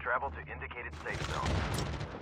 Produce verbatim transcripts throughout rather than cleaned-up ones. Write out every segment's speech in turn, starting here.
travel to indicated safe zone.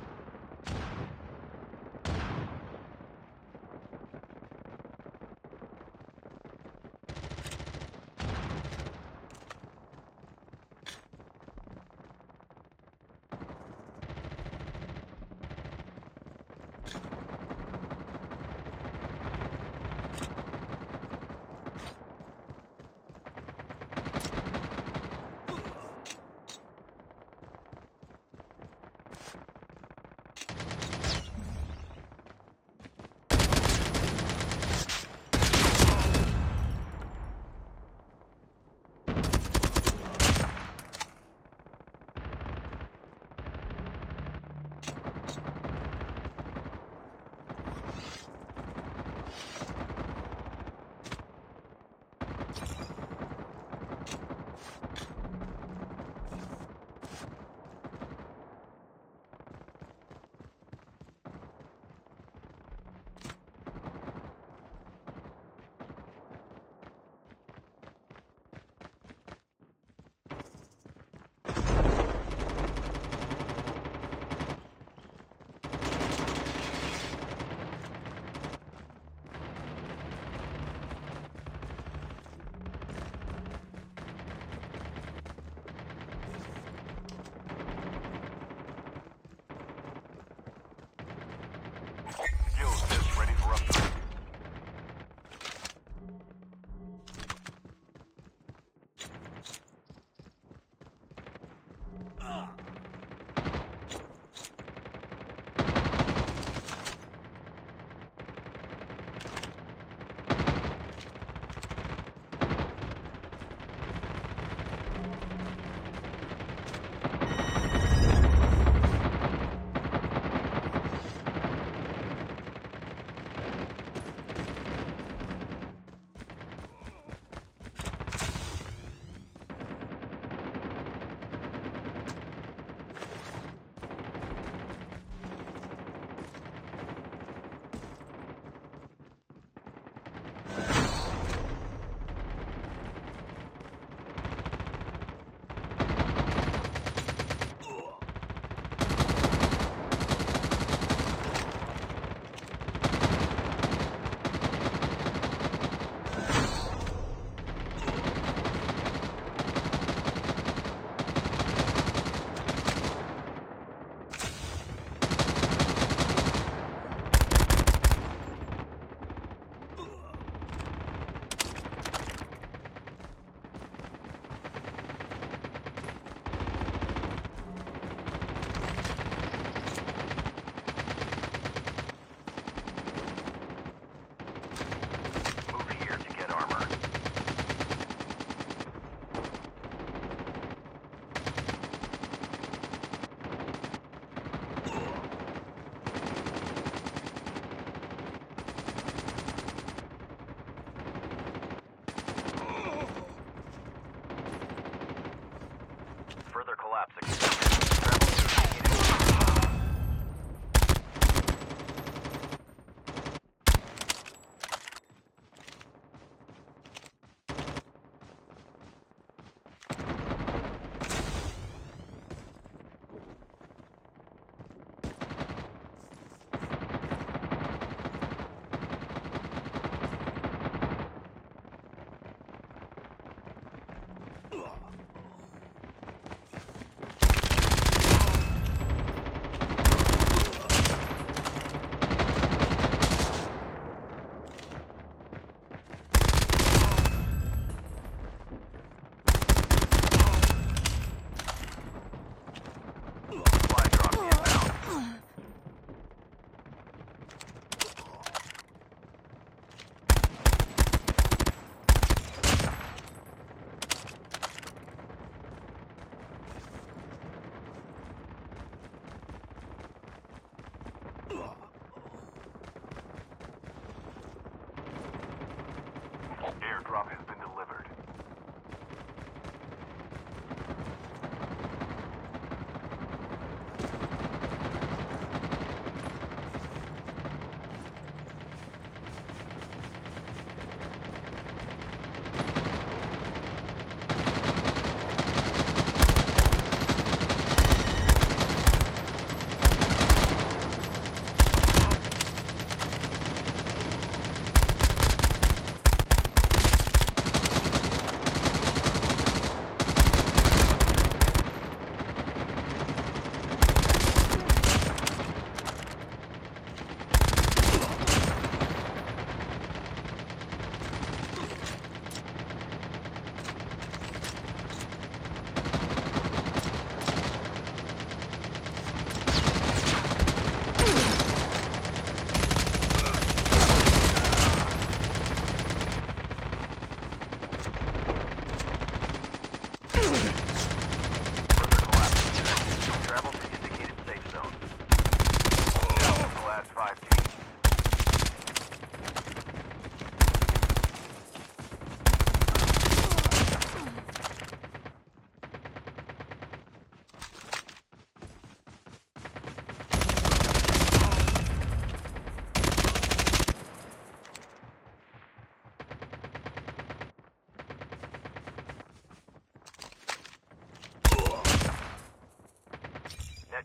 Airdrop has been delivered.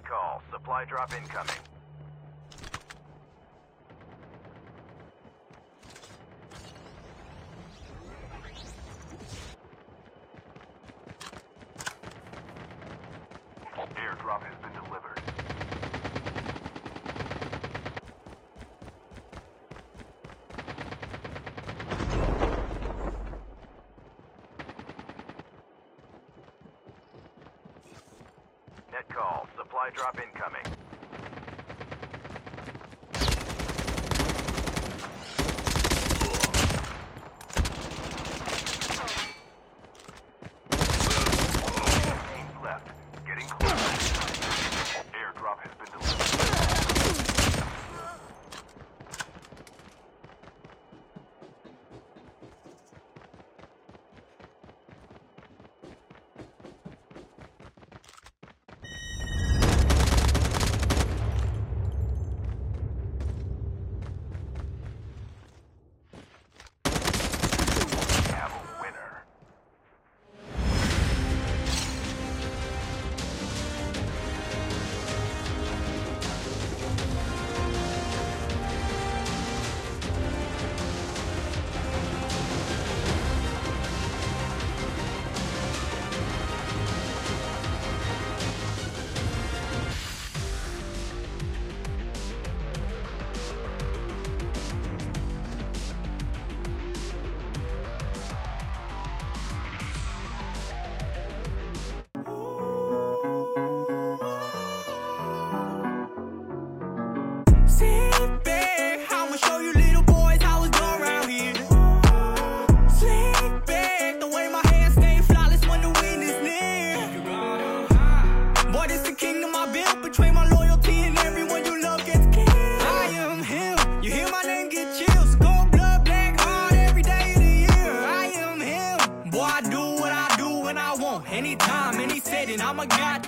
call. Supply drop incoming. Airdrop has been delivered. Net call. Supply drop incoming. Teams left. Getting close. Airdrop has been delivered. Have a winner. Sit back, I'ma show you little boys how it's done around here. Sit back, the way my hands stay flawless when the wind is near. Boy, this the kingdom I built, betray my loyalty and everyone you love gets killed. I am him, you hear my name get chills. Gold blood, black heart every day of the year. I am him, boy, I do what I do when I want. Anytime, any setting, I'm a god